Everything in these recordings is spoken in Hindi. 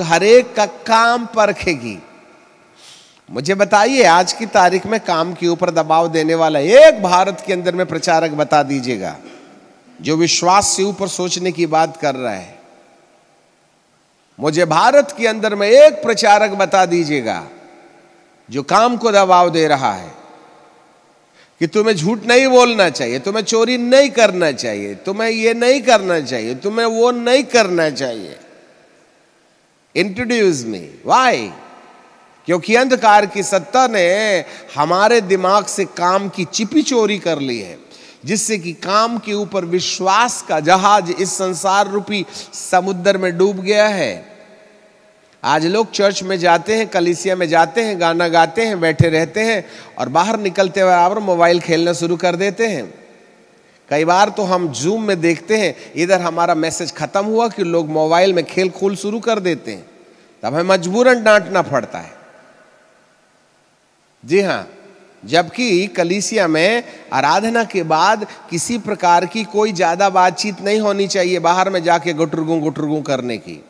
हर एक का काम परखेगी। मुझे बताइए, आज की तारीख में काम के ऊपर दबाव देने वाला एक भारत के अंदर में प्रचारक बता दीजिएगा जो विश्वास से ऊपर सोचने की बात कर रहा है। मुझे भारत के अंदर में एक प्रचारक बता दीजिएगा जो काम को दबाव दे रहा है कि तुम्हें झूठ नहीं बोलना चाहिए, तुम्हें चोरी नहीं करना चाहिए, तुम्हें ये नहीं करना चाहिए, तुम्हें वो नहीं करना चाहिए। Introduce me. व्हाई? क्योंकि अंधकार की सत्ता ने हमारे दिमाग से काम की चिपी चोरी कर ली है, जिससे कि काम के ऊपर विश्वास का जहाज इस संसार रूपी समुद्र में डूब गया है। आज लोग चर्च में जाते हैं, कलीसिया में जाते हैं, गाना गाते हैं, बैठे रहते हैं और बाहर निकलते बराबर मोबाइल खेलना शुरू कर देते हैं। कई बार तो हम जूम में देखते हैं, इधर हमारा मैसेज खत्म हुआ कि लोग मोबाइल में खेल कूद शुरू कर देते हैं, तब हमें मजबूरन डांटना पड़ता है। जी हाँ, जबकि कलीसिया में आराधना के बाद किसी प्रकार की कोई ज्यादा बातचीत नहीं होनी चाहिए बाहर में जाके गुटरगू करने की।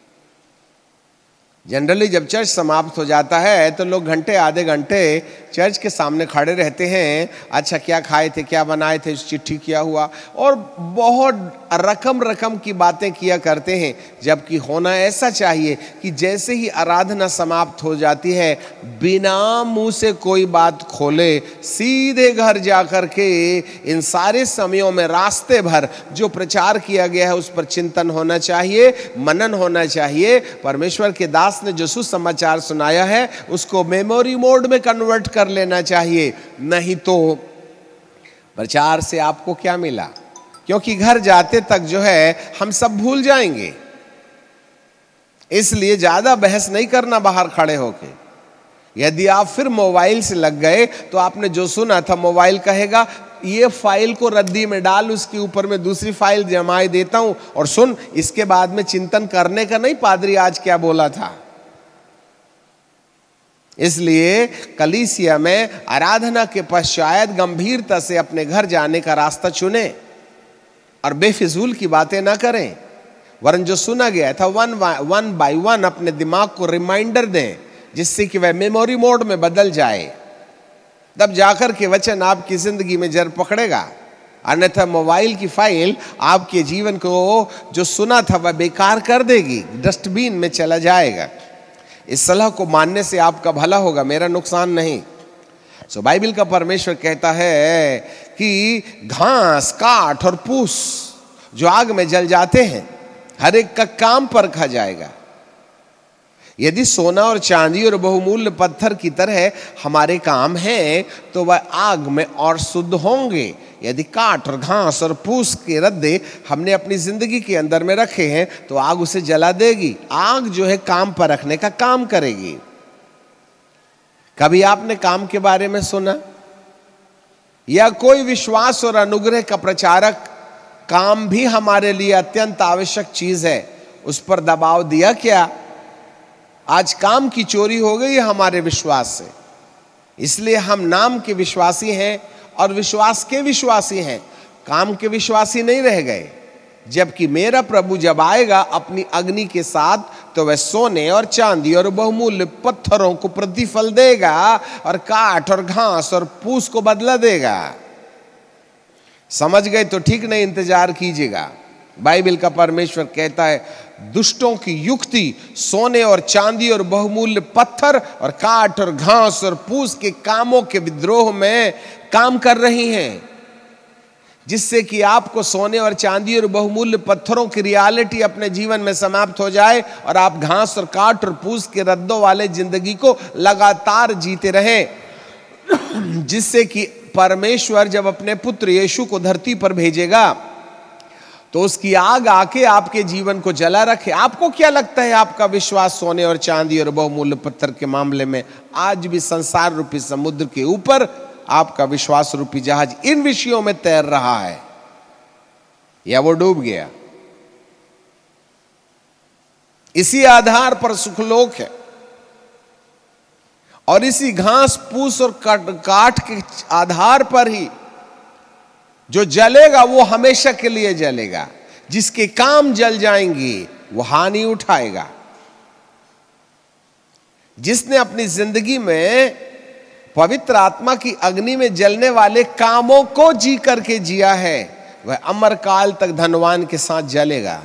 जनरली जब चर्च समाप्त हो जाता है तो लोग घंटे आधे घंटे चर्च के सामने खड़े रहते हैं, अच्छा क्या खाए थे, क्या बनाए थे, चिट्ठी क्या हुआ, और बहुत रकम की बातें किया करते हैं। जबकि होना ऐसा चाहिए कि जैसे ही आराधना समाप्त हो जाती है, बिना मुंह से कोई बात खोले सीधे घर जाकर के इन सारे समयों में रास्ते भर जो प्रचार किया गया है उस पर चिंतन होना चाहिए, मनन होना चाहिए। परमेश्वर के दास ने जो सुसमाचार सुनाया है उसको मेमोरी मोड में कन्वर्ट कर लेना चाहिए, नहीं तो प्रचार से आपको क्या मिला? क्योंकि घर जाते तक जो है हम सब भूल जाएंगे। इसलिए ज्यादा बहस नहीं करना बाहर खड़े होके। यदि आप फिर मोबाइल से लग गए तो आपने जो सुना था, मोबाइल कहेगा ये फाइल को रद्दी में डाल, उसके ऊपर में दूसरी फाइल जमाए देता हूं और सुन, इसके बाद में चिंतन करने का नहीं पादरी आज क्या बोला था। इसलिए कलीसिया में आराधना के पश्चात गंभीरता से अपने घर जाने का रास्ता चुने और बेफिजूल की बातें ना करें, वरन जो सुना गया था वन बाय वन अपने दिमाग को रिमाइंडर दें, जिससे कि वह मेमोरी मोड में बदल जाए। तब जाकर के वचन आपकी जिंदगी में जड़ पकड़ेगा। अन्यथा मोबाइल की फाइल आपके जीवन को जो सुना था वह बेकार कर देगी, डस्टबिन में चला जाएगा। इस सलाह को मानने से आपका भला होगा, मेरा नुकसान नहीं। सो बाइबल का परमेश्वर कहता है कि घास, काठ और पूस जो आग में जल जाते हैं, हर एक का काम परखा जाएगा। यदि सोना और चांदी और बहुमूल्य पत्थर की तरह हमारे काम हैं तो वह आग में और शुद्ध होंगे। यदि काठ और घास और फूस के रद्दे हमने अपनी जिंदगी के अंदर में रखे हैं तो आग उसे जला देगी। आग जो है काम परखने का काम करेगी। कभी आपने काम के बारे में सुना? या कोई विश्वास और अनुग्रह का प्रचारक काम भी हमारे लिए अत्यंत आवश्यक चीज है, उस पर दबाव दिया क्या? आज काम की चोरी हो गई है हमारे विश्वास से, इसलिए हम नाम के विश्वासी हैं और विश्वास के विश्वासी हैं, काम के विश्वासी नहीं रह गए। जबकि मेरा प्रभु जब आएगा अपनी अग्नि के साथ तो वह सोने और चांदी और बहुमूल्य पत्थरों को प्रतिफल देगा और काठ और घास और फूस को बदला देगा। समझ गए तो ठीक, नहीं इंतजार कीजिएगा। बाइबल का परमेश्वर कहता है दुष्टों की युक्ति सोने और चांदी और बहुमूल्य पत्थर और काठ और घास और फूस के कामों के विद्रोह में काम कर रही हैं, जिससे कि आपको सोने और चांदी और बहुमूल्य पत्थरों की रियलिटी अपने जीवन में समाप्त हो जाए और आप घास और काठ और फूस के रद्दों वाले जिंदगी को लगातार जीते रहें। जिससे कि परमेश्वर जब अपने पुत्र यीशु को धरती पर भेजेगा तो उसकी आग आके आपके जीवन को जला रखे। आपको क्या लगता है आपका विश्वास सोने और चांदी और बहुमूल्य पत्थर के मामले में आज भी संसार रूपी समुद्र के ऊपर आपका विश्वास रूपी जहाज इन विषयों में तैर रहा है या वो डूब गया? इसी आधार पर सुखलोक है और इसी घास फूस और काठ के आधार पर ही जो जलेगा वो हमेशा के लिए जलेगा। जिसके काम जल जाएंगे वो हानि उठाएगा। जिसने अपनी जिंदगी में पवित्र आत्मा की अग्नि में जलने वाले कामों को जी करके जिया है, वह अमर काल तक धनवान के साथ जलेगा।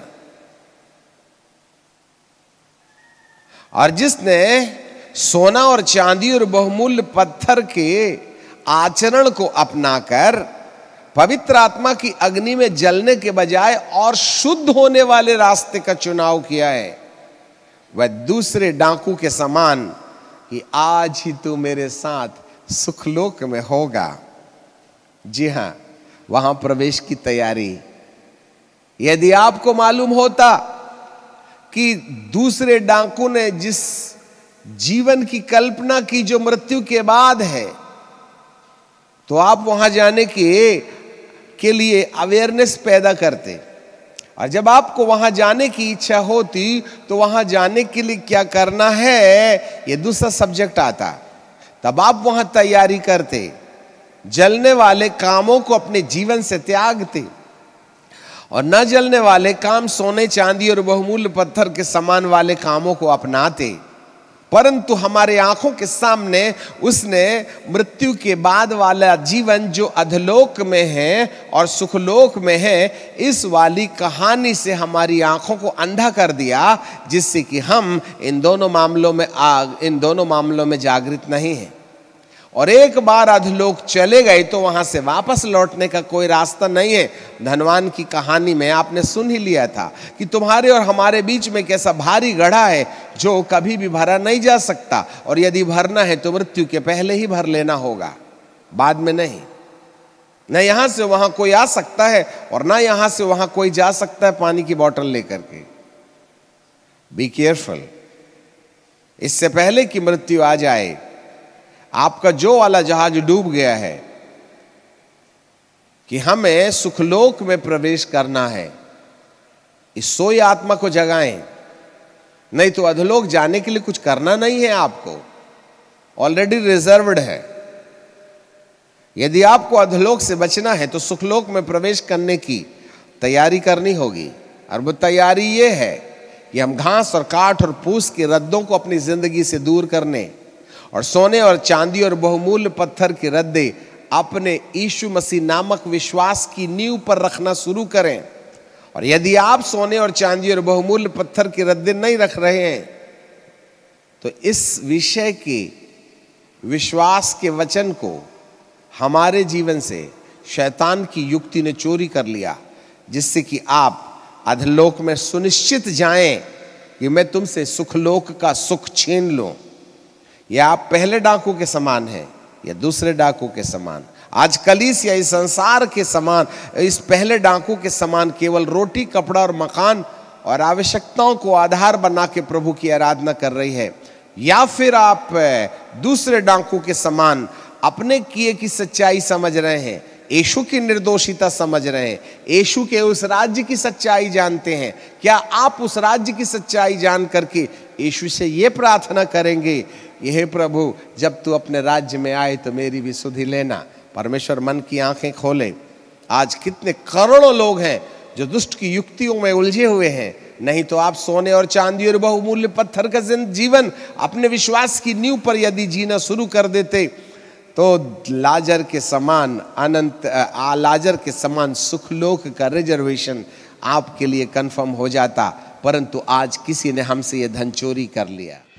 और जिसने सोना और चांदी और बहुमूल्य पत्थर के आचरण को अपनाकर पवित्र आत्मा की अग्नि में जलने के बजाय और शुद्ध होने वाले रास्ते का चुनाव किया है, वह दूसरे डाकू के समान कि आज ही तू मेरे साथ सुखलोक में होगा। जी हां, वहां प्रवेश की तैयारी। यदि आपको मालूम होता कि दूसरे डाकू ने जिस जीवन की कल्पना की जो मृत्यु के बाद है, तो आप वहां जाने के लिए अवेयरनेस पैदा करते। और जब आपको वहां जाने की इच्छा होती तो वहां जाने के लिए क्या करना है, ये दूसरा सब्जेक्ट आता। तब आप वहां तैयारी करते, जलने वाले कामों को अपने जीवन से त्यागते और न जलने वाले काम, सोने चांदी और बहुमूल्य पत्थर के समान वाले कामों को अपनाते। परंतु हमारे आंखों के सामने उसने मृत्यु के बाद वाला जीवन जो अधलोक में है और सुखलोक में है, इस वाली कहानी से हमारी आंखों को अंधा कर दिया, जिससे कि हम इन दोनों मामलों में जागृत नहीं हैं। और एक बार अधलोक चले गए तो वहां से वापस लौटने का कोई रास्ता नहीं है। धनवान की कहानी में आपने सुन ही लिया था कि तुम्हारे और हमारे बीच में कैसा भारी गड्ढा है जो कभी भी भरा नहीं जा सकता, और यदि भरना है तो मृत्यु के पहले ही भर लेना होगा, बाद में नहीं। न यहां से वहां कोई आ सकता है और ना यहां से वहां कोई जा सकता है पानी की बोतल लेकर के। बी केयरफुल, इससे पहले कि मृत्यु आ जाए। आपका जो वाला जहाज डूब गया है कि हमें सुखलोक में प्रवेश करना है, इस सोई आत्मा को जगाएं, नहीं तो अधलोक जाने के लिए कुछ करना नहीं है, आपको ऑलरेडी रिजर्व्ड है। यदि आपको अधलोक से बचना है तो सुखलोक में प्रवेश करने की तैयारी करनी होगी। और वो तैयारी ये है कि हम घास और काठ और फूस के रद्दों को अपनी जिंदगी से दूर करने और सोने और चांदी और बहुमूल्य पत्थर की रद्दे अपने यीशु मसीह नामक विश्वास की नींव पर रखना शुरू करें। और यदि आप सोने और चांदी और बहुमूल्य पत्थर की रद्दे नहीं रख रहे हैं, तो इस विषय के विश्वास के वचन को हमारे जीवन से शैतान की युक्ति ने चोरी कर लिया, जिससे कि आप अधलोक में सुनिश्चित जाएं कि मैं तुमसे सुखलोक का सुख छीन लूं। या आप पहले डाकू के समान हैं या दूसरे डाकू के समान। आज कलीसिया इस संसार के समान, इस पहले डाकू के समान केवल रोटी, कपड़ा और मकान और आवश्यकताओं को आधार बना के प्रभु की आराधना कर रही है, या फिर आप दूसरे डाकू के समान अपने किए की सच्चाई समझ रहे हैं, यीशु की निर्दोषिता समझ रहे हैं, यीशु के उस राज्य की सच्चाई जानते हैं। क्या आप उस राज्य की सच्चाई जान करके यीशु से ये प्रार्थना करेंगे, यह प्रभु जब तू अपने राज्य में आए तो मेरी भी सुधि लेना। परमेश्वर मन की आंखें खोले। आज कितने करोड़ों लोग हैं जो दुष्ट की युक्तियों में उलझे हुए हैं। नहीं तो आप सोने और चांदी और बहुमूल्य पत्थर का जीवन अपने विश्वास की नींव पर यदि जीना शुरू कर देते तो लाजर के समान सुखलोक का रिजर्वेशन आपके लिए कंफर्म हो जाता। परंतु आज किसी ने हमसे ये धन चोरी कर लिया।